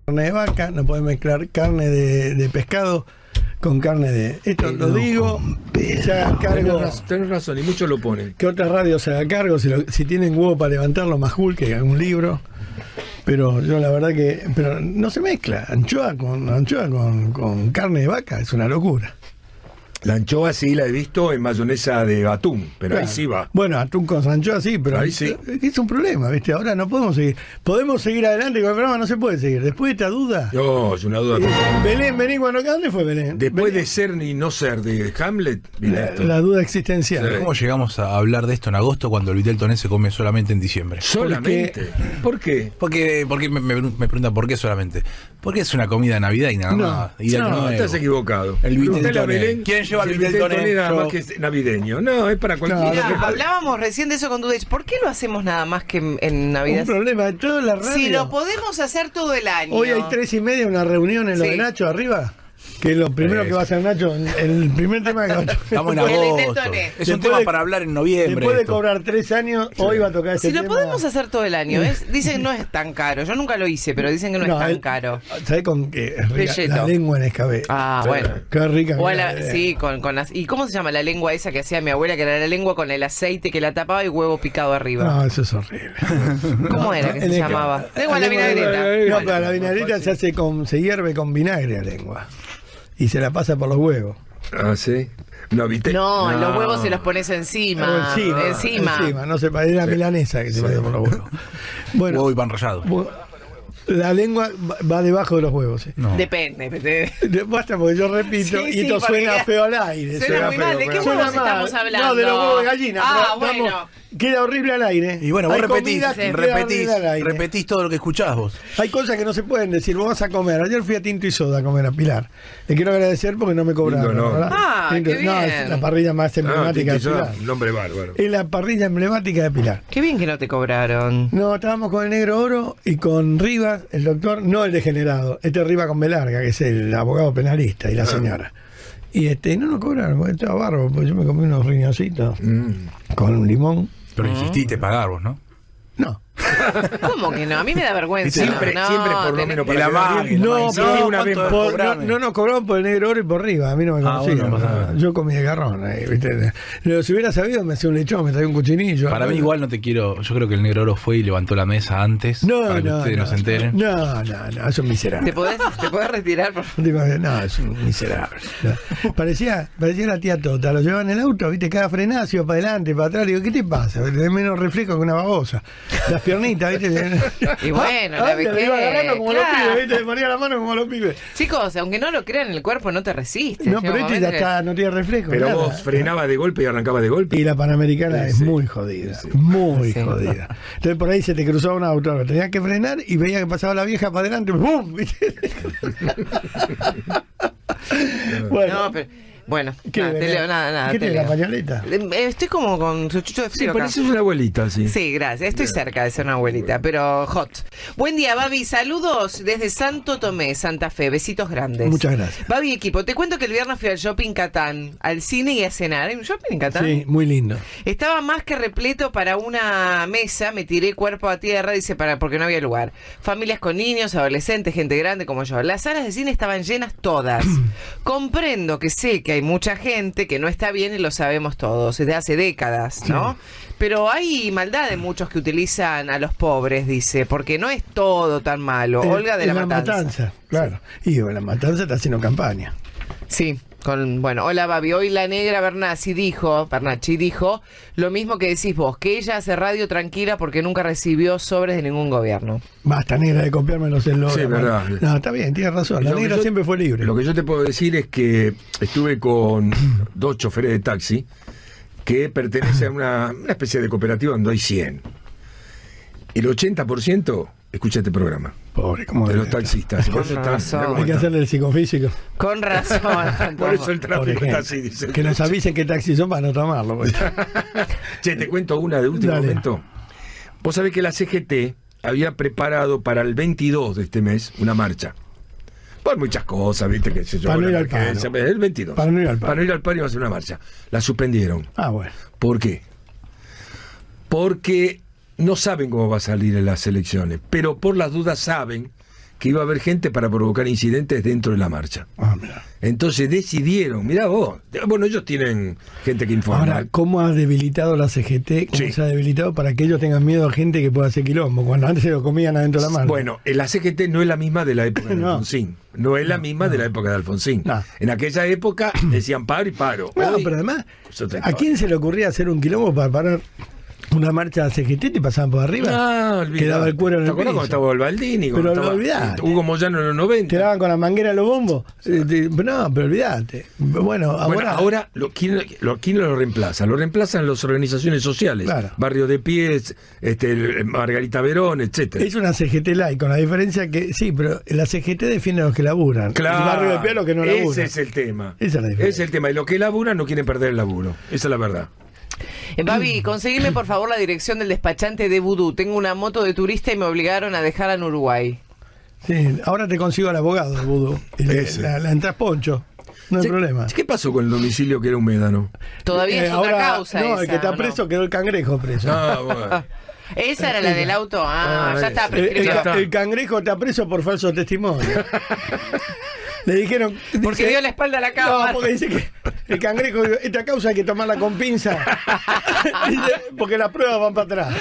carne de vaca, no podés mezclar carne de pescado con carne de... Esto lo digo, se haga cargo... Tenés razón, y muchos lo ponen. Que otras radios se haga cargo, si tienen huevo para levantarlo, más cool que hagan un libro. Pero yo la verdad que... Pero no se mezcla, anchoa con carne de vaca, es una locura. La anchoa sí la he visto en mayonesa de atún, pero Claro. ahí sí va. Bueno, atún con anchoa sí, pero Ahí sí. es un problema, ¿viste? Ahora no podemos seguir. Podemos seguir adelante con el programa, no se puede seguir. Después de esta duda... No, es una duda. Belén, cuando ¿dónde fue Belén? Después Belén. de ser ni no ser de Hamlet, viene esto. La duda existencial. Sí. ¿Cómo llegamos a hablar de esto en agosto cuando el vitel toné se come solamente en diciembre? Solamente. ¿Por qué? Porque me preguntan por qué solamente. Porque es una comida de Navidad y nada No. más. Y de Año No, Nuevo. estás equivocado. El vitel Preguntale a toné. Belén ¿Quién lleva si el vitel toné? nada más Yo. que es navideño. No, es para cualquiera. No, Mirá, hablábamos recién de eso con Dudech. ¿Por qué lo hacemos nada más que en Navidad? Un problema de toda la radio. Si lo podemos hacer todo el año. Hoy hay 3:30, una reunión en lo Sí. de Nacho arriba. Que lo primero que va a hacer Nacho, el primer tema que va a tocar. Estamos en El vitel agosto. toné. Es un Después tema de- para hablar en noviembre. Después de esto. cobrar 3 años, hoy va a tocar ese Si lo tema. podemos hacer todo el año, dicen que no es tan caro. Yo nunca lo hice, pero dicen que no, es tan caro. ¿Sabes con qué? Es rica, Pelleto. la lengua en escabeche. Ah, bueno. Qué rica. O que la- la- sí, ¿y cómo se llama la lengua esa que hacía mi abuela? Que era la lengua con el aceite que la tapaba y huevo picado arriba. No, eso es horrible. ¿Cómo era que se llamaba? Lengua a la vinagreta. No, pero la vinagreta se hierve con vinagre la lengua. Y se la pasa por los huevos. Ah, sí. No, viste. No, los huevos se los pones encima. O encima. No se parece la milanesa que se pasa por los huevos. Bueno, Huevo y pan rallado. la lengua va debajo de los huevos. ¿Sí? No. Depende. Basta porque yo repito Sí, y esto porque suena queda- feo al aire. Suena muy mal. ¿De qué Suena huevos mal. estamos hablando? No, de los huevos de gallina. Ah, pero bueno. queda horrible al aire. Y bueno, vos Hay repetís, comidas que quedan horrible al aire. repetís todo lo que escuchás vos. Hay cosas que no se pueden decir. Vos vas a comer. Ayer fui a Tinto y Soda a comer a Pilar. Le quiero agradecer porque no me cobraron. Lindo, ¿no? ¿verdad? Ah, Tinto- qué No, bien. es la parrilla más emblemática de Pilar. Un nombre bárbaro. Es la parrilla emblemática de Pilar. Qué bien que no te cobraron. No, estábamos con el Negro Oro y con Rivas, el doctor, no el degenerado, este Rivas con Belarga, que es el abogado penalista, y la señora. Y no nos cobraron, porque estaba bárbaro, porque yo me comí unos riñoncitos con un limón. Pero insististe en pagar vos, ¿no? No. ¿Cómo que no? A mí me da vergüenza. Siempre, No, siempre por lo tenés- menos Y para la quedar magia, bien. la No, magia. pero Sí, una vez ¿cuánto Por- cobrame? no nos cobraron por el Negro Oro y por Rivas, a mí no me conocían. bueno, no pasa nada. Yo comí de garrón ahí, ¿viste? Pero si hubiera sabido, me hacía un lechón, me traía un cuchinillo. Para mí igual no te quiero. Yo creo que el Negro Oro fue y levantó la mesa antes No, para que no, ustedes no, no se enteren. No, eso es miserable. ¿Te podés retirar, por favor? Digo, no, es un miserable. Parecía la tía Tota, lo llevaba en el auto, viste, cada frenacio para adelante, para atrás. Digo, ¿qué te pasa? Tenés menos reflejo que una babosa. Las piernitas, viste. Y bueno, la le iba agarrando como los claro. pibes, viste, le ponía la mano como los pibes. Chicos, aunque no lo crean, el cuerpo no te resiste. No, Llega pero un este ya momento que- está, no tiene reflejo. Pero nada. vos frenabas de golpe y arrancabas de golpe. Y la Panamericana Sí, es sí. muy jodida, muy Sí. jodida. Entonces por ahí se te cruzaba un auto, tenías que frenar y veía que pasaba la vieja para adelante, ¡bum! ¿Viste? Bueno, No, pero. Bueno, ¿qué, nada, te Belén? leo, nada, ¿Qué te tiene la leo. pañoleta? Estoy como con su chucho de Sí, frío acá. pareces una abuelita, sí. Sí, gracias. Estoy cerca de ser una abuelita, pero hot. Buen día, Babi. Saludos desde Santo Tomé, Santa Fe. Besitos grandes. Muchas gracias. Babi, equipo, te cuento que el viernes fui al shopping Catán, al cine y a cenar. ¿Hay un shopping en Catán? Sí, muy lindo. Estaba más que repleto para una mesa, me tiré cuerpo a tierra, dice, porque no había lugar. Familias con niños, adolescentes, gente grande como yo. Las salas de cine estaban llenas todas. Comprendo que sé que hay mucha gente que no está bien y lo sabemos todos, desde hace décadas, ¿no? Pero hay maldad de muchos que utilizan a los pobres, dice, porque no es todo tan malo. Olga de la Matanza. Claro. Y la Matanza está haciendo campaña. Sí, bueno, hola Babi, hoy la negra Bernacci dijo lo mismo que decís vos, que ella hace radio tranquila porque nunca recibió sobres de ningún gobierno. Basta, negra, de copiarme los celos. Sí, verdad. No, está bien, tienes razón. La Lo que negra yo- siempre fue libre. Lo que yo te puedo decir es que estuve con 2 choferes de taxi que pertenecen a una especie de cooperativa donde hay 100. El 80% escucha este programa. Pobre, ¿cómo De debe los estar? taxistas. Por eso Con están- razón. mirá cómo Hay que están. hacerle el psicofísico. Con razón. Por eso el Por tráfico está ejemplo. así, dice. Que nos avisen qué taxis son para no tomarlo. Pues. Che, te cuento una de último Dale. momento. Vos sabés que la CGT había preparado para el 22 de este mes una marcha. Por muchas cosas, viste, que se Para no ir al paro. El 22. Para no ir al paro. Para no ir al paro iba a hacer una marcha. La suspendieron. Ah, bueno. ¿Por qué? Porque no saben cómo va a salir en las elecciones, pero por las dudas saben que iba a haber gente para provocar incidentes dentro de la marcha. Mirá. Entonces decidieron, mirá vos, bueno, ellos tienen gente que informa. Ahora, ¿cómo ha debilitado la CGT? ¿Cómo Sí. se ha debilitado para que ellos tengan miedo a gente que pueda hacer quilombo? Cuando antes se lo comían adentro de la mano. Bueno, la CGT no es la misma de la época de No. Alfonsín. No es la misma de la época de Alfonsín. No. En aquella época decían paro y paro. No, Hoy, pero además, es otra ¿a quién se le ocurría hacer un quilombo para parar una marcha de CGT? ¿Te pasaban por arriba? No, olvidate. Quedaba el cuero en ¿Te el acuerdas piso. cuando estaba el Baldini? Pero Cuando lo estaba olvidate. Hugo Moyano en los 90. Quedaban con la manguera los bombos. No, pero olvídate. Bueno, Ahora ¿quién lo reemplaza? Lo reemplazan las organizaciones sociales. Claro. Barrio de Pies, Margarita Verón, etcétera. es una CGT light, con la diferencia que, sí, pero la CGT defiende a los que laburan. Claro, El barrio de Pie a los que no laburan. ese es el tema. Esa es la diferencia. Ese es el tema. Y los que laburan no quieren perder el laburo. Esa es la verdad. Babi, conseguime por favor la dirección del despachante de Vudú. Tengo una moto de turista y me obligaron a dejarla en Uruguay. Sí, ahora te consigo al abogado del vudú. Y Ese. la entras poncho. No hay Che, problema. ¿Qué pasó con el domicilio que era un médano? Todavía es otra causa No, esa, el que está ¿o no? preso quedó el cangrejo preso. Ah, bueno. Esa era la del auto. Ah, Ah, ya está esa. prescrito. El cangrejo está preso por falso testimonio. Le dijeron. Porque dice- dio la espalda a la No, cámara. porque dice que el cangrejo, esta causa hay que tomarla con pinza. Dice, porque las pruebas van para atrás.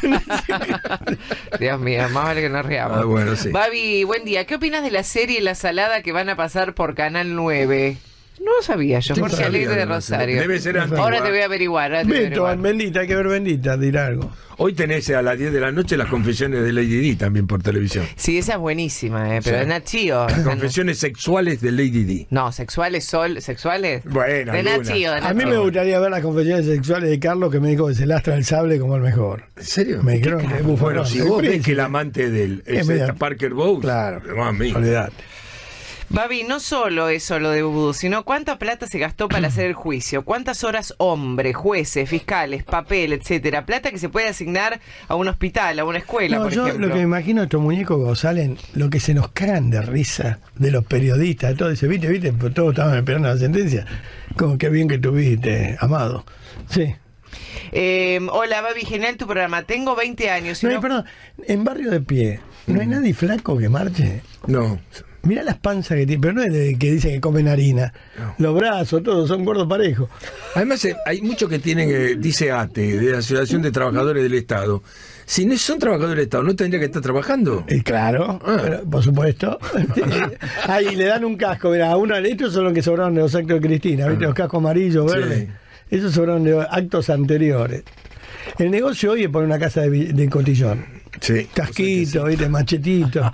Dios mío, más vale que nos riamos. Ah, bueno, sí. Babi, buen día. ¿Qué opinas de la serie La Salada que van a pasar por Canal 9? No lo sabía yo, Sí, Jorge sabía, Alegre de no, Rosario. debe ser antigua. Ahora te voy a averiguar. ahora te voy a Beto, averiguar. en Bendita, hay que ver Bendita, dirá algo. Hoy tenés a las 10 de la noche las confesiones de Lady Di también por televisión. Sí, esa es buenísima, pero Sí. de Nachío. Confesiones sexuales de Lady Di. No, sexuales, ¿sexuales? Bueno, de alguna. Nachío, de A mí me Nachío. gustaría ver las confesiones sexuales de Carlos, que me dijo que se lastra el sable como el mejor. ¿En serio? Me dijeron que es bufarrón. Bueno, si El vos ves príncipe. que el amante de él es medio- esta Parker Bowles, Claro, mami. olvidate. Babi, no solo eso lo de Vudú, sino cuánta plata se gastó para hacer el juicio, cuántas horas hombre, jueces, fiscales, papel, etcétera, plata que se puede asignar a un hospital, a una escuela, No, por yo ejemplo. lo que me imagino estos muñecos cuando salen, lo que se nos cagan de risa de los periodistas, de todo ese, viste, pues todos estaban esperando la sentencia. Como que bien que tuviste, Amado. Sí. Hola Babi, genial tu programa. Tengo 20 años. y No, no- perdón, en Barrio de Pie, ¿no hay nadie flaco que marche? No. Mirá las panzas que tiene, pero no es de que dicen que comen harina. No. Los brazos, todos son gordos parejos. Además, hay muchos que tienen, dice ATE, de la Asociación de Trabajadores del Estado. Si no son trabajadores del Estado, ¿no tendría que estar trabajando? Claro, Ah. pero, por supuesto. Ahí le dan un casco, mirá, a uno de estos son los que sobraron de los actos de Cristina, ¿viste? Los cascos amarillos, Sí. verdes. Esos sobraron de actos anteriores. El negocio hoy es poner una casa de cotillón. Sí. Casquito, ¿viste? Machetito.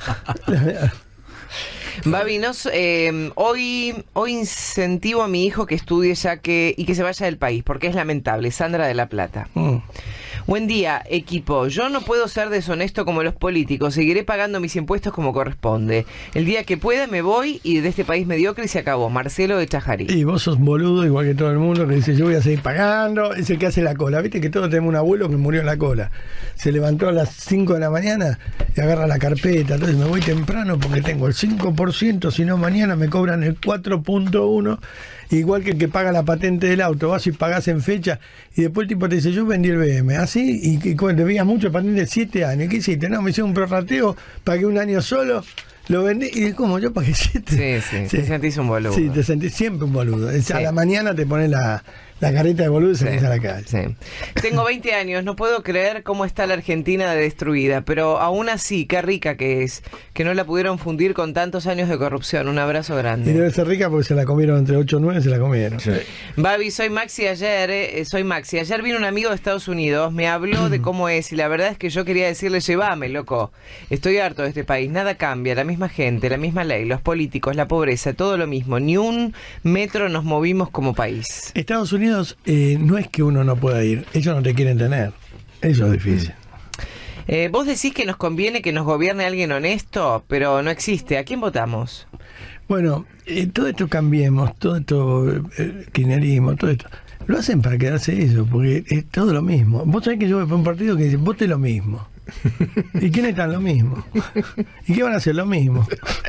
Babi, hoy incentivo a mi hijo que estudie y que se vaya del país, porque es lamentable. Sandra de La Plata. Mm. Buen día, equipo. Yo no puedo ser deshonesto como los políticos. Seguiré pagando mis impuestos como corresponde. El día que pueda me voy y de este país mediocre y se acabó. Marcelo de Chajarí. Y vos sos boludo, igual que todo el mundo, que dice, yo voy a seguir pagando. Es el que hace la cola. Viste que todos tenemos un abuelo que murió en la cola. Se levantó a las 5 de la mañana y agarra la carpeta. Entonces me voy temprano porque tengo el 5%, si no mañana me cobran el 4.1%. Igual que el que paga la patente del auto, vas y pagás en fecha y después el tipo te dice, yo vendí el BM, así, y cuando debías mucho patente 7 años, ¿qué hiciste? No, me hice un prorrateo, pagué un año solo, lo vendí, y como yo pagué 7. Sí, te sentís un boludo. Sí, te sentís siempre un boludo. Sí. A la mañana te pones la careta de boludo y salís a la calle. Sí. Tengo 20 años, no puedo creer cómo está la Argentina de destruida, pero aún así, qué rica que es, que no la pudieron fundir con tantos años de corrupción. Un abrazo Y grande. debe ser rica porque se la comieron entre 8 y 9, se la comieron. Sí. Babi, soy Maxi. Ayer vino un amigo de Estados Unidos, me habló de cómo es y la verdad es que yo quería decirle, llévame, loco. Estoy harto de este país, nada cambia, la misma gente, la misma ley, los políticos, la pobreza, todo lo mismo. Ni un metro nos movimos como país. Estados Unidos no es que uno no pueda ir, ellos no te quieren tener. Eso es difícil. Vos decís que nos conviene que nos gobierne alguien honesto, pero no existe. ¿A quién votamos? Bueno, todo esto cambiemos, todo esto kirchnerismo, todo esto. Lo hacen para quedarse ellos, porque es todo lo mismo. Vos sabés que yo voy por un partido que dice, vote lo mismo. ¿Y quiénes están lo mismo? ¿Y qué van a hacer lo mismo?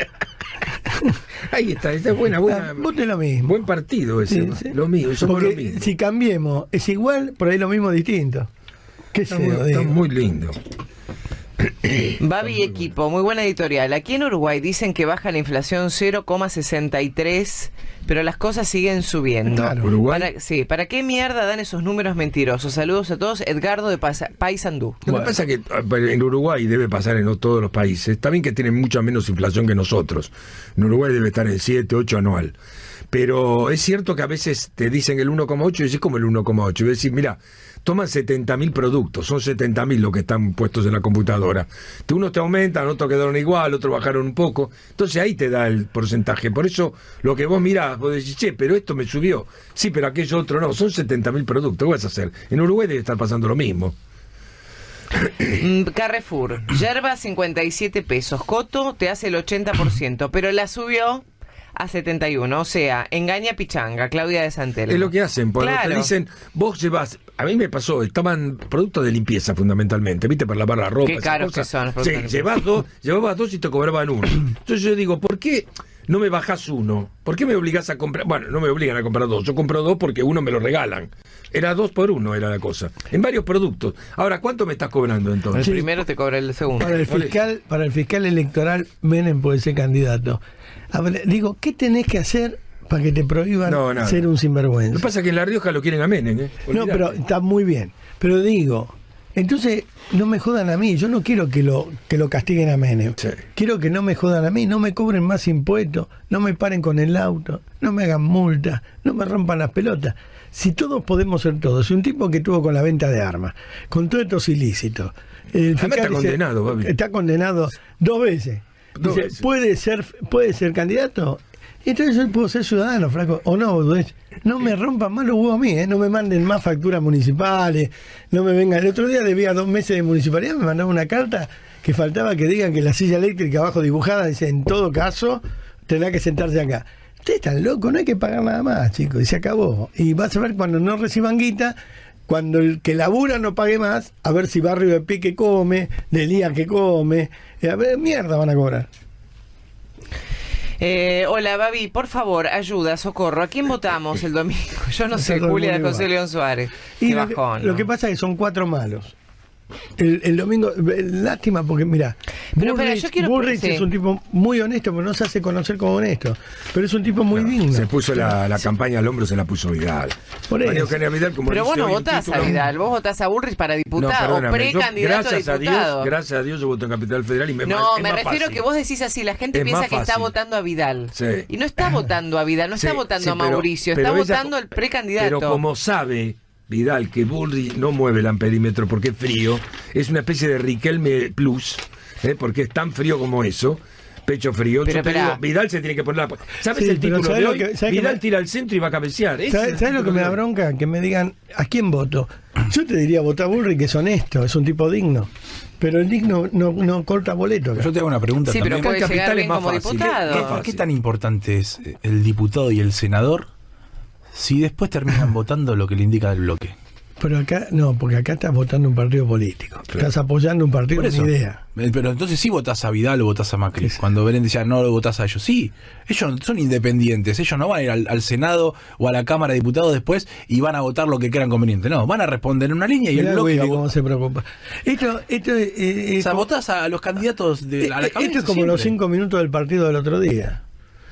Ahí está, esta es buena. Vote lo mismo. Buen partido ese. Sí, sí. Lo mismo, somos Porque lo mismo. si cambiemos, es igual, por ahí lo mismo distinto. ¿Qué sé yo? Está digo. muy lindo. Babi Equipo, muy buena editorial. Aquí en Uruguay dicen que baja la inflación 0,63, pero las cosas siguen subiendo. Claro. Uruguay. ¿Para qué mierda dan esos números mentirosos? Saludos a todos. Edgardo de Paysandú. Lo que pasa es que en Uruguay debe pasar en todos los países. También que tienen mucha menos inflación que nosotros. En Uruguay debe estar en 7, 8 anual. Pero es cierto que a veces te dicen el 1,8 y decís como el 1,8. Y decís, mira, toman 70.000 productos, son 70.000 los que están puestos en la computadora. Unos te aumentan, otros quedaron igual, otros bajaron un poco. Entonces ahí te da el porcentaje. Por eso lo que vos mirás, vos decís, che, pero esto me subió. Sí, pero aquello otro no. Son 70.000 productos. ¿Qué vas a hacer? En Uruguay debe estar pasando lo mismo. Carrefour, yerba 57 pesos. Coto te hace el 80%, pero la subió a 71, o sea, engaña pichanga, Claudia de Santelmo. Es lo que hacen, porque Claro. te dicen, vos llevas, a mí me pasó, estaban productos de limpieza fundamentalmente, ¿viste? Para lavar la ropa. Qué esas caros cosas. que son los Sí, productos de limpieza. llevabas dos y te cobraban uno. Entonces yo digo, ¿por qué no me bajás uno? ¿Por qué me obligás a comprar? Bueno, no me obligan a comprar dos, yo compro dos porque uno me lo regalan. Era 2 por 1 era la cosa, en varios productos. Ahora, ¿cuánto me estás cobrando El entonces? primero te cobra el segundo. Para el fiscal electoral, Menem puede ser candidato. A ver, digo, ¿qué tenés que hacer para que te prohíban No, nada. ser un Lo sinvergüenza? que pasa es que en La Rioja lo quieren a Menem, ¿eh? No, pero está muy bien. Pero digo, entonces no me jodan a mí. Yo no quiero que lo castiguen a Menem. Sí. Quiero que no me jodan a mí, no me cobren más impuestos, no me paren con el auto, no me hagan multas, no me rompan las pelotas. Si todos podemos ser todos, si un tipo que tuvo con la venta de armas, con todos estos ilícitos, el fiscal está dice, condenado, Babi. está condenado 2 veces. Dos Dice, veces. ¿puede ser candidato? Entonces yo puedo ser ciudadano, flaco. O no, boludez. No me rompan más los huevos a mí, ¿eh? No me manden más facturas municipales. No me vengan. El otro día debía 2 meses de municipalidad, me mandaron una carta que faltaba que digan que la silla eléctrica abajo dibujada dice, en todo caso, tendrá que sentarse acá. Ustedes están locos, no hay que pagar nada más, chicos, y se acabó. Y vas a ver cuando no reciban guita, cuando el que labura no pague más, a ver si Barrio de Pique come, de Lía que come, a ver, mierda van a cobrar. Hola, Babi, por favor, ayuda, socorro. ¿A quién votamos el domingo? Yo no sé, Está todo Julia de muy José igual. León Suárez. Y Qué lo que, bajón, lo ¿no? que pasa es que son 4 malos. El domingo, lástima porque mira, Pero, espera, yo quiero- Bullrich sí. es un tipo muy honesto, pero no se hace conocer como honesto. Pero es un tipo muy digno. Se puso la campaña al hombro, se la puso Vidal. Por eso. María Eugenia Vidal, como Pero dice vos no hoy el votás a título- Vidal, vos votás a Bullrich para No, diputado o perdóname, yo, precandidato a gracias diputado. gracias a Dios yo voto en Capital Federal y me No, es me más refiero fácil. que vos decís así, la gente Es piensa más que está fácil. votando a Vidal. Sí. Y no está votando a Vidal, no está Sí, votando sí, a Mauricio, pero está ella- votando al precandidato. Pero como sabe Vidal que Bullrich no mueve el amperímetro porque es frío, es una especie de Riquelme Plus, porque es tan frío como eso. Pecho frío. Pero Yo te esperá. digo, Vidal se tiene que poner la... ¿Sabes Sí, el pero título ¿sabes de lo hoy? que- ¿sabes Vidal que me- tira al centro y va a cabecear. Ese es ¿Sabes el lo que título me de da hoy. bronca? Que me digan, ¿a quién voto? Yo te diría votar a Bullrich, que es honesto, es un tipo digno. Pero el digno no corta boleto. acá. Yo te hago una pregunta Sí, pero también. puede Capital llegar es bien más como fácil, diputado. ¿Por qué tan importante es el diputado y el senador si después terminan votando lo que le indica el bloque? Pero acá, no, porque acá estás votando un partido político. Estás apoyando un partido Por con eso. idea. Pero entonces sí votás a Vidal o votás a Macri. Cuando Belén decía no lo votás a ellos. Sí, ellos son independientes. Ellos no van a ir al Senado o a la Cámara de Diputados después y van a votar lo que crean conveniente. No, van a responder en una línea y Mirá el bloque Willy va a cómo votar. se preocupa. Esto O sea, votás a los candidatos a la cabeza. esto es como los 5 minutos del partido del otro día.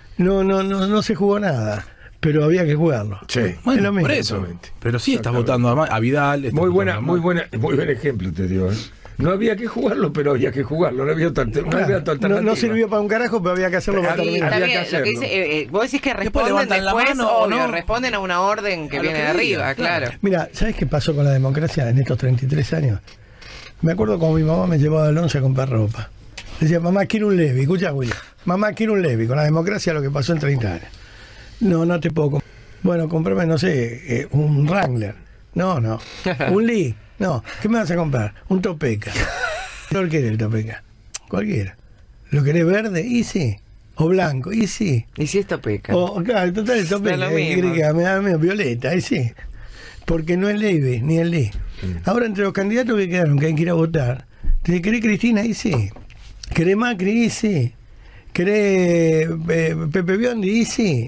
No se jugó nada, pero había que jugarlo. Sí. Bueno, es lo mismo. por eso. Exactamente. Pero sí estás votando a Vidal. estás Muy votando buena, a muy buen ejemplo te digo. No había que jugarlo, pero había que jugarlo. No había otra, no había otra alternativa. No sirvió para un carajo, pero había que hacerlo para Sí, terminar. está Había bien, que lo que hacerlo. dice, vos decís que Después responden levantan la después, mano o obvio, no. responden a una orden que A lo viene que de arriba, diga, claro. Mira, ¿sabes qué pasó con la democracia en estos 33 años? Me acuerdo cuando mi mamá me llevaba al 11 a comprar ropa. Decía, mamá, quiero un Levi. Escucha, Willy. Mamá, quiero un Levi. Con la democracia lo que pasó en 30 años. No te puedo comprar. Bueno, comprame, no sé, un Wrangler. No. Un Lee. No. ¿Qué me vas a comprar? Un Topeka. ¿Cuál querés el Topeka? Cualquiera. ¿Lo querés verde? Y sí. O blanco. Y sí. Y si esto peca. O, claro, total, el Topeka. lo mismo. Me da violeta. Y sí. Porque no es Levi ni el Lee. Ahora, entre los candidatos que quedaron, que hay que ir a votar, ¿te querés Cristina? Y sí. ¿Querés Macri? Y sí. ¿Querés Pepe Biondi? Y sí.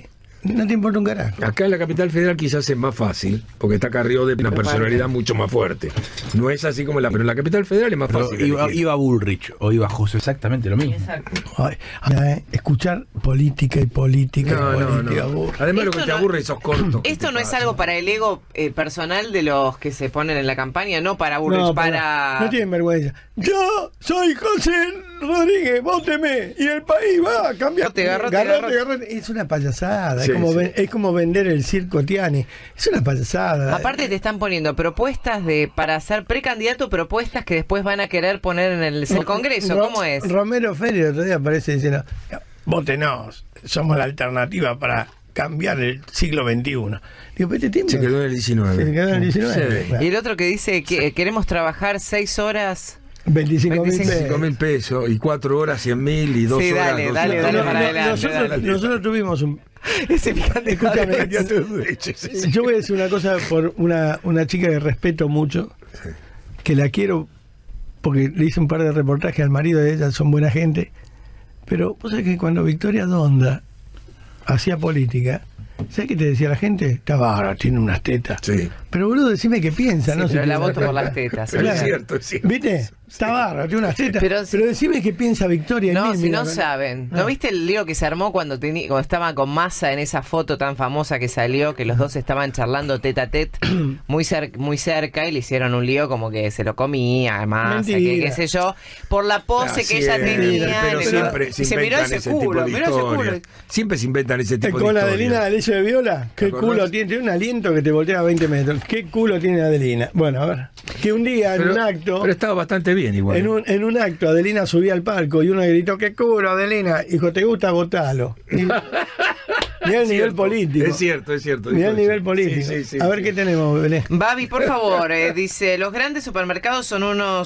no te importa un carajo. Acá en la capital federal quizás es más fácil, porque está Carrió de una personalidad mucho más fuerte. No es así como pero en la capital federal es más Pero fácil. iba Bullrich o iba José, exactamente lo mismo. Ay, escuchar política y política. No. aburre. Además, lo Esto que te no- aburre es esos cortos. Esto no es algo para el ego personal de los que se ponen en la campaña, no para Bullrich, No, para... no tienen vergüenza. Yo soy José Rodríguez, vóteme y el país va a cambiar. Garrote. Es una payasada. Sí, sí. Es como vender el circo Tiani. Es una payasada. Aparte te están poniendo propuestas para ser precandidato, propuestas que después van a querer poner en el Congreso. ¿Cómo es? Romero Ferio otro día aparece diciendo: votenos, somos la alternativa para cambiar el siglo XXI. Digo, pero este tiempo Se quedó en el 19. se quedó en el 19. Sí. Claro. Y el otro que dice que queremos trabajar 6 horas. 25.000 5.000 pesos. pesos y 4 horas 100.000 y 2 Sí, horas. dale, 2 dale, horas. dale para adelante. Nosotros tuvimos un. Ese picante. Escúchame, Sí. yo voy a decir una cosa por una chica que respeto mucho, que la quiero porque le hice un par de reportajes al marido de ella, son buena gente, pero vos sabés que cuando Victoria Donda hacía política, ¿sabés qué te decía la gente? Está bárbaro, tiene unas tetas. Sí. Pero boludo, decime qué piensa, Sí, no pero si la tiene voto unas por las tetas. tetas. Pero Claro. es cierto. ¿Viste? Está bárbaro, tiene unas tetas. Pero Pero, decime qué piensa Victoria. No, en mí, si mira, no saben. ¿No viste el lío que se armó cuando estaba con Massa en esa foto tan famosa que salió, que los dos estaban charlando tete a tete muy cerca y le hicieron un lío como que se lo comía, Massa, que Mentira. qué sé yo, por la pose que ella tenía. Pero y siempre y se se miró inventan ese ese tipo culo, de miró ese culo. historias. Siempre se inventan ese tipo de Con la historias. Adelina del hecho de Viola, qué acordás? culo tiene un aliento que te voltea a 20 metros. ¿Qué culo tiene Adelina? Bueno, a ver. Que un día en un acto, Pero estaba bastante bien igual. en un acto, Adelina subía al palco y uno gritó: ¿qué culo, Adelina? Dijo: ¿te gusta? Votalo. Mirá el nivel político. Es cierto. Mirá el nivel político. Sí, a ver qué tenemos, Belén. Babi, por favor, dice, los grandes supermercados son unos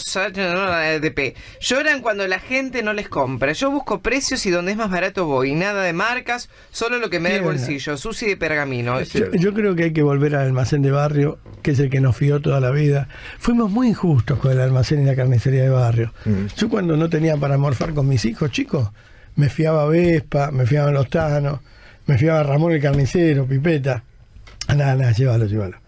DP. Lloran cuando la gente no les compra. Yo busco precios y donde es más barato voy. Nada de marcas, solo lo que me da el Bien. bolsillo. Susi de Pergamino. Yo creo que hay que volver al almacén de barrio, que es el que nos fió toda la vida. Fuimos muy injustos con el almacén y la carnicería de barrio. Yo cuando no tenía para morfar con mis hijos chicos, me fiaba a Vespa, me fiaba a Los Tanos, me fiaba a Ramón el carnicero, Pipeta. Nada, llévalo.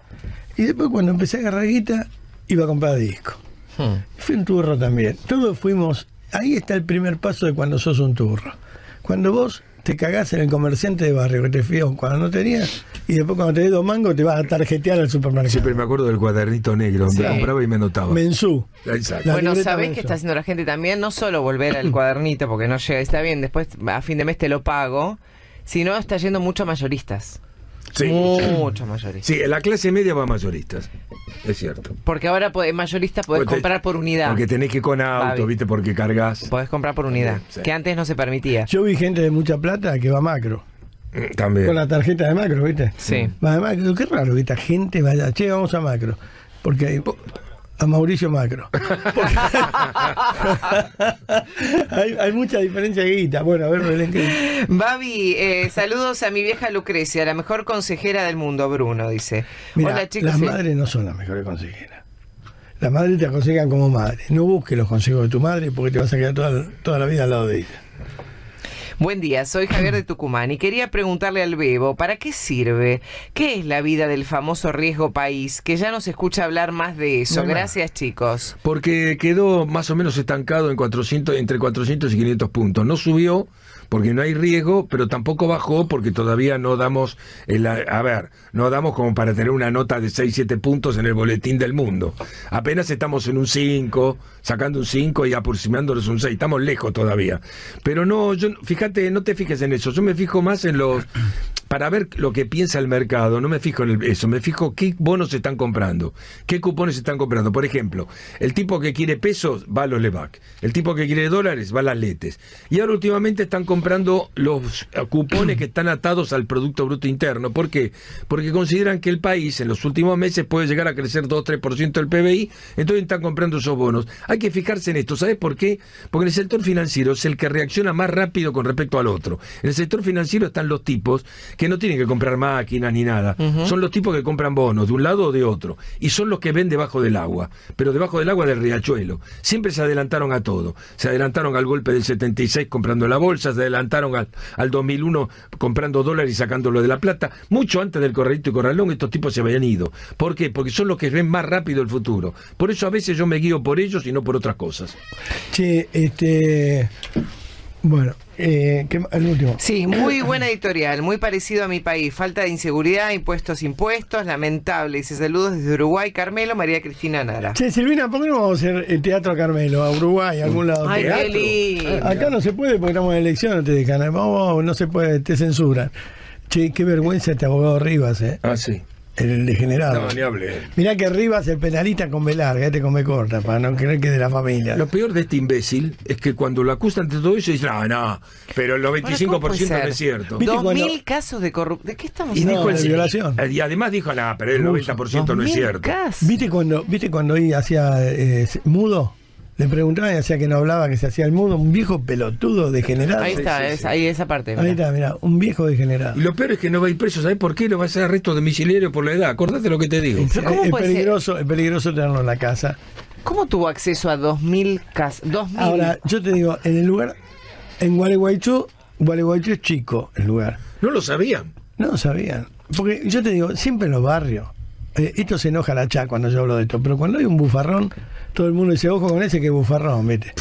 Y después cuando empecé a agarrar guita, iba a comprar disco. Fui un turro también. Todos fuimos. Ahí está el primer paso de cuando sos un turro. Cuando vos te cagás en el comerciante de barrio que te fió cuando no tenías, y después cuando te dé 2 mangos te vas a tarjetear al supermercado. Siempre me acuerdo del cuadernito negro donde Sí. compraba y me anotaba. Mensú. Exacto. La Bueno, libreta ¿sabés Benzo. qué está haciendo la gente también? No solo volver al cuadernito, porque no llega, está bien, después a fin de mes te lo pago, sino está yendo mucho a mayoristas. Sí. Mucho mayoristas. Sí, la clase media va a mayoristas. Es cierto. Porque ahora en mayoristas podés Porque- comprar por unidad. Porque tenés que ir con auto, Babi. ¿viste? Porque cargas. Podés comprar por unidad, Sí. que antes no se permitía. Yo vi gente de mucha plata que va a macro. También. Con la tarjeta de macro, ¿viste? Sí. Va a macro. Qué raro que esta gente vaya. Che, vamos a macro. Porque hay. A Mauricio Macro. hay mucha diferencia de guita. Bueno, a ver, Belén, ¿qué? Babi, saludos a mi vieja Lucrecia, la mejor consejera del mundo, Bruno, dice. Mira, Hola chicos. las sí. madres no son las mejores consejeras. Las madres te aconsejan como madre. No busques los consejos de tu madre porque te vas a quedar toda la vida al lado de ella. Buen día, soy Javier de Tucumán y quería preguntarle al Bebo, ¿para qué sirve? ¿Qué es la vida del famoso riesgo país? Que ya no se escucha hablar más de eso. No, no. Gracias, chicos. Porque quedó más o menos estancado en 400, entre 400 y 500 puntos. No subió porque no hay riesgo, pero tampoco bajó porque todavía no damos, no damos como para tener una nota de 6, 7 puntos en el boletín del mundo. Apenas estamos en un 5, sacando un 5 y aproximándonos un 6. Estamos lejos todavía. Pero no, fíjate, no te fijes en eso. Yo me fijo más en los... Para ver lo que piensa el mercado, no me fijo en eso, me fijo qué bonos se están comprando, qué cupones se están comprando. Por ejemplo, el tipo que quiere pesos va a los LEVAC, el tipo que quiere dólares va a las LETES. Y ahora últimamente están comprando los cupones que están atados al Producto Bruto Interno. ¿Por qué? Porque consideran que el país en los últimos meses puede llegar a crecer 2-3% del PBI, entonces están comprando esos bonos. Hay que fijarse en esto, ¿sabes por qué? Porque en el sector financiero es el que reacciona más rápido con respecto al otro. En el sector financiero están los tipos que no tienen que comprar máquinas ni nada. Son los tipos que compran bonos de un lado o de otro. Y son los que ven debajo del agua. Pero debajo del agua del riachuelo. Siempre se adelantaron a todo. Se adelantaron al golpe del 76 comprando la bolsa, se adelantaron al 2001 comprando dólares y sacándolo de la plata. Mucho antes del Corralito y Corralón estos tipos se habían ido. ¿Por qué? Porque son los que ven más rápido el futuro. Por eso a veces yo me guío por ellos y no por otras cosas. Che, bueno, el último. Sí, muy buena editorial, muy parecido a Mi País. Falta de inseguridad, impuestos, lamentable. Dice saludos desde Uruguay, Carmelo, María Cristina Nara. Che, Silvina, ¿por qué no vamos a hacer el teatro a Carmelo, a Uruguay, a algún lado? Ay, ¿Teatro? qué lindo. Acá no se puede porque estamos en elección, no te dejan. Vamos, no se puede, te censuran. Che, qué vergüenza este abogado Rivas, Ah, sí. el degenerado. No, ni hablé. Mirá que Rivas, el penalista con B larga, este con B corta, para no creer que es de la familia. Lo peor de este imbécil es que cuando lo acusan de todo eso, dice, no, pero el 95% ¿cómo puede no ser? es cierto. ¿Viste 2000 cuando- casos de corrupción. ¿De qué estamos Y, No, dijo de violación. y además dijo, no, pero el 90% no es 2000 cierto. casos. ¿Viste cuando ahí hacía mudo? Le preguntaban y hacía que no hablaba, que se hacía el mudo, un viejo pelotudo degenerado. Ahí está, sí, sí. ahí esa parte. Ahí está, mirá, un viejo degenerado. Y lo peor es que no va a ir preso, ¿sabes por qué? Lo va a hacer arresto domiciliario por la edad. Acordate lo que te digo. Pero ¿cómo Es puede ser? peligroso tenerlo en la casa. ¿Cómo tuvo acceso a 2000 casos? 2000. Ahora, yo te digo, en el lugar, en Gualeguaychú es chico el lugar. No lo sabían. No lo sabían. Porque yo te digo, siempre en los barrios, esto se enoja la Chá cuando yo hablo de esto, pero cuando hay un bufarrón, todo el mundo dice, ojo con ese que es bufarrón, ¿viste?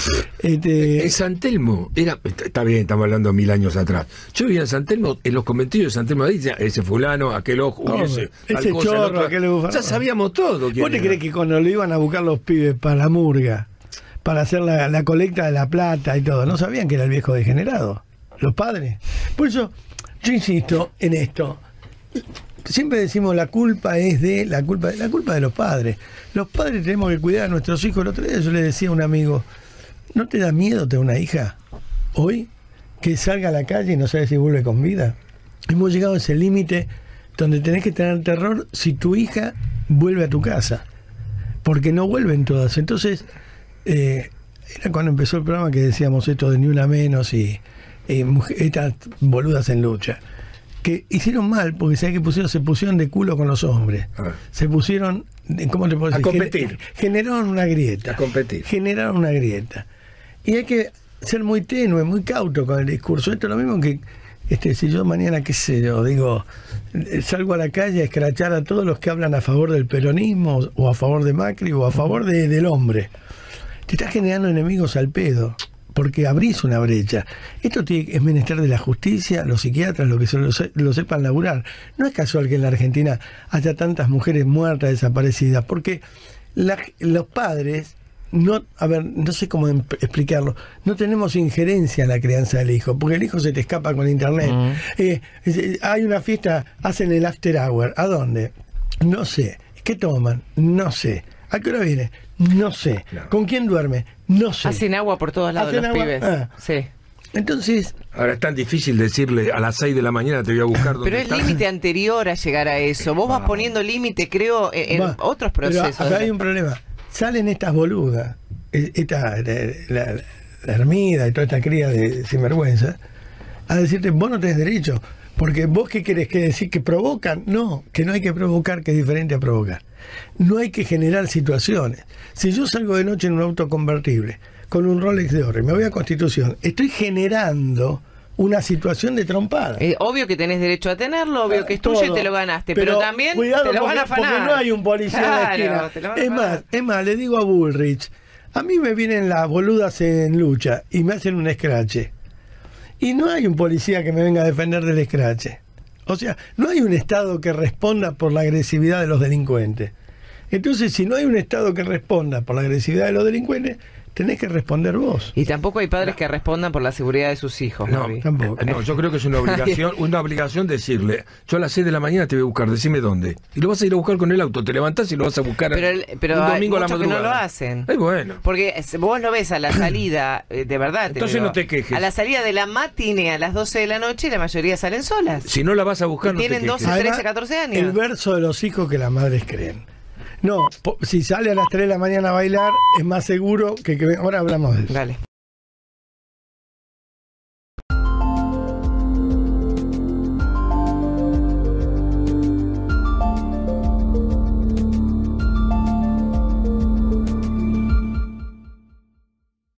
En San Telmo, está bien, estamos hablando 1000 años atrás. Yo vivía en San Telmo, en los conventillos de San Telmo, ahí decía, ese fulano, aquel ojo, ese chorro, aquel bufarrón. Ya sabíamos todo. ¿Vos te crees que cuando lo iban a buscar los pibes para la murga, para hacer la colecta de la plata y todo, no sabían que era el viejo degenerado? Los padres. Por eso, yo insisto en esto. Siempre decimos la culpa de los padres. Los padres tenemos que cuidar a nuestros hijos. El otro día yo le decía a un amigo, ¿no te da miedo tener una hija hoy que salga a la calle y no sabe si vuelve con vida? Hemos llegado a ese límite donde tenés que tener terror si tu hija vuelve a tu casa, porque no vuelven todas. Entonces, era cuando empezó el programa que decíamos esto de Ni Una Menos y estas boludas en lucha, que hicieron mal, porque ¿sabes qué se pusieron de culo con los hombres. Se pusieron, ¿cómo te puedo decir? A competir. Generaron una grieta. A competir. Generaron una grieta. Y hay que ser muy tenue, muy cauto con el discurso. Esto es lo mismo que si yo mañana, qué sé yo, digo, salgo a la calle a escrachar a todos los que hablan a favor del peronismo, o a favor de Macri, o a favor del hombre. Te estás generando enemigos al pedo, porque abrís una brecha. Esto es menester de la justicia, los psiquiatras, lo que lo sepan laburar. No es casual que en la Argentina haya tantas mujeres muertas, desaparecidas, porque los padres, no sé cómo explicarlo, no tenemos injerencia en la crianza del hijo, porque el hijo se te escapa con internet. Hay una fiesta, hacen el after hour. ¿A dónde? No sé. ¿Qué toman? No sé. ¿A qué hora viene? No sé. Claro. ¿Con quién duerme? No sé. Hacen agua por todos lados Hacen los agua, pibes. Sí. Entonces, Ahora es tan difícil decirle a las 6 de la mañana te voy a buscar donde Pero es estás. límite anterior a llegar a eso. Vos vas poniendo límite, creo, en otros procesos. Pero acá hay un problema. Salen estas boludas, la Hermida y toda esta cría de sinvergüenza, a decirte, vos no tenés derecho, porque vos qué querés que decir, que provocan. No, que no hay que provocar, que es diferente a provocar. No hay que generar situaciones. Si yo salgo de noche en un auto convertible, con un Rolex de oro, y me voy a Constitución, estoy generando una situación de trompada. Obvio que tenés derecho a tenerlo, obvio que es tuyo y te lo ganaste, pero también cuidado, te lo van a afanar. porque no hay un policía Claro, en la te lo van a esquina. afanar. Es más, le digo a Bullrich, a mí me vienen las boludas en lucha y me hacen un escrache. Y no hay un policía que me venga a defender del escrache. O sea, no hay un Estado que responda por la agresividad de los delincuentes. Entonces, si no hay un Estado que responda por la agresividad de los delincuentes, tenés que responder vos. Y tampoco hay padres que respondan por la seguridad de sus hijos. No, Gaby. Tampoco. No, yo creo que es una obligación decirle, yo a las 6 de la mañana te voy a buscar, decime dónde. Y lo vas a ir a buscar con el auto, te levantás y lo vas a buscar Pero un hay domingo a la muchos que no madrugada. lo hacen. Bueno. Porque vos lo ves a la salida, de verdad. Entonces digo, no te quejes. A la salida de la matinée a las 12 de la noche, la mayoría salen solas. Si no la vas a buscar, no te Tienen quejes. 12, 13, 14 años. El verso de los hijos que las madres creen. No, si sale a las 3 de la mañana a bailar, es más seguro que ahora hablamos de eso. Dale.